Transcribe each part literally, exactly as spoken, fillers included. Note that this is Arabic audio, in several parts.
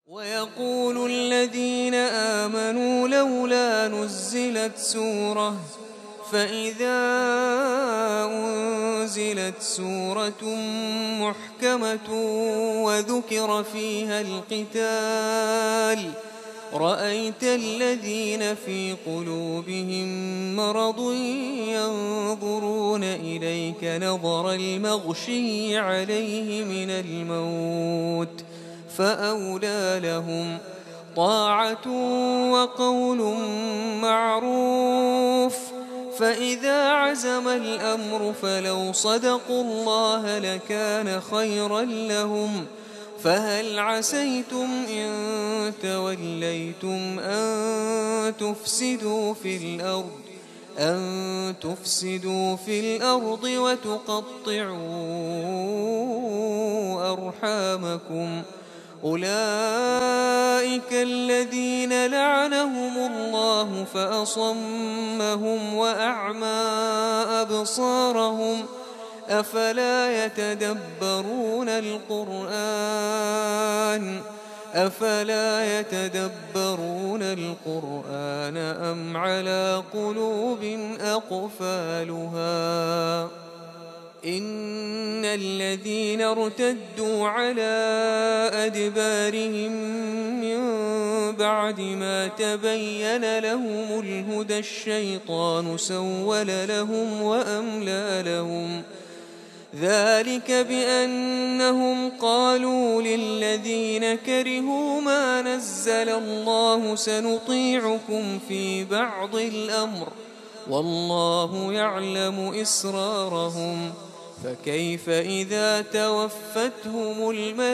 ويقول الذين آمنوا لولا نزلت سورة فإذا أنزلت سورة محكمة وذكر فيها القتال رأيت الذين في قلوبهم مرض ينظرون إليك نظر المغشي عليه من الموت فأولى لهم طاعة وقول معروف. فإذا عزم الأمر فلو صدقوا الله لكان خيرا لهم. فهل عسيتم إن توليتم أن تفسدوا في الأرض أن تفسدوا في الأرض وتقطعوا أرحامكم؟ أولئك الذين لعنهم الله فأصمهم وأعمى أبصارهم أفلا يتدبرون القرآن أفلا يتدبرون القرآن أم على قلوب أقفالها؟ إن الذين ارتدوا على أدبارهم من بعد ما تبين لهم الهدى الشيطان سول لهم وأملى لهم. ذلك بأنهم قالوا للذين كرهوا ما نزل الله سنطيعكم في بعض الأمر والله يعلم إسرارهم. فكيف إذا توفتهم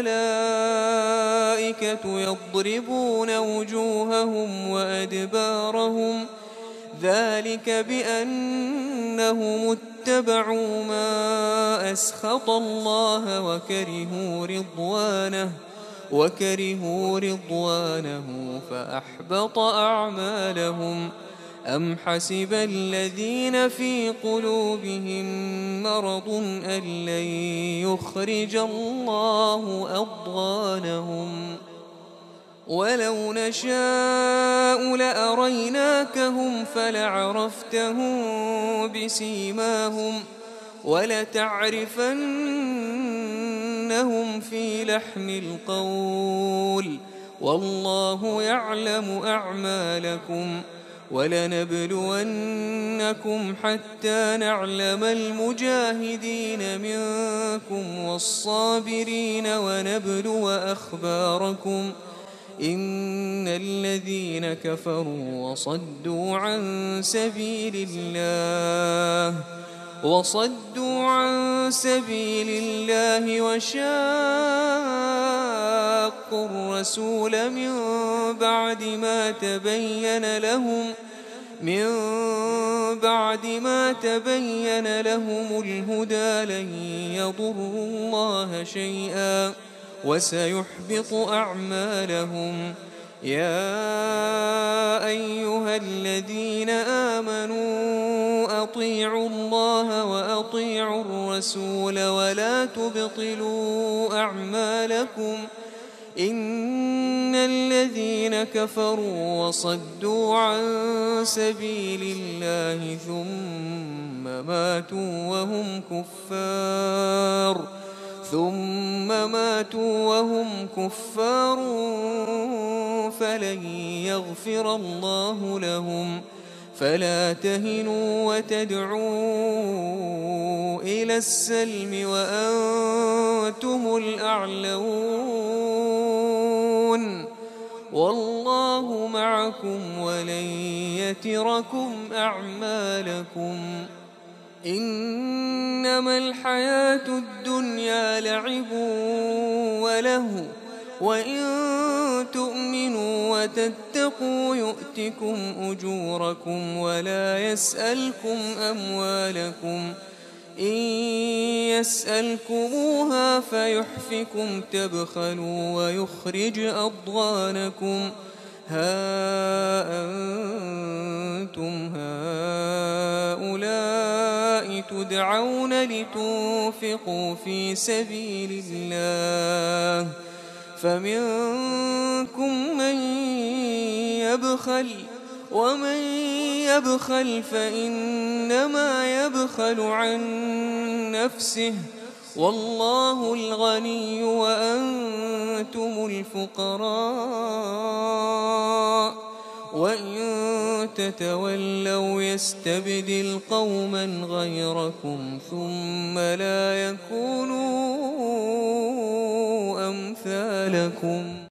الملائكة يضربون وجوههم وأدبارهم؟ ذلك بأنهم اتبعوا ما أسخط الله وكرهوا رضوانه وكرهوا رضوانه فأحبط أعمالهم. أم حسب الذين في قلوبهم مرض أن لن يخرج الله أضغانهم؟ ولو نشاء لأريناكهم فلعرفتهم بسيماهم ولتعرفنهم في لحن القول والله يعلم أعمالكم. ولنبلونكم حتى نعلم المجاهدين منكم والصابرين ونبلو أخباركم. إن الذين كفروا وصدوا عن سبيل الله وصدوا عن سبيل الله وشاقوا الرسول من بعد ما تبين لهم من بعد ما تبين لهم الهدى لن يضروا الله شيئا وسيحبط أعمالهم. يا أيها الذين آمنوا أطيعوا الله وأطيعوا الرسول ولا تبطلوا أعمالكم. إن الذين كفروا وصدوا عن سبيل الله ثم ماتوا وهم كفار ثم ماتوا وهم كفار فلن يغفر الله لهم. فلا تهنوا وتدعوا إلى السلم وأنتم الأعلون والله معكم ولن يتركم أعمالكم. إنما الحياة الدنيا لعب وله وإن تؤمنوا وتتقوا يؤتكم أجوركم ولا يسألكم أموالكم. إن يسألكموها فيحفكم تبخلوا ويخرج أضغانكم. ها أنتم هؤلاء تدعون لتنفقوا في سبيل الله فمنكم منكم من يبخل ومن يبخل فإنما يبخل عن نفسه والله الغني وأنتم الفقراء وإن تتولوا يستبدل قوما غيركم ثم لا يكونوا أمثالكم.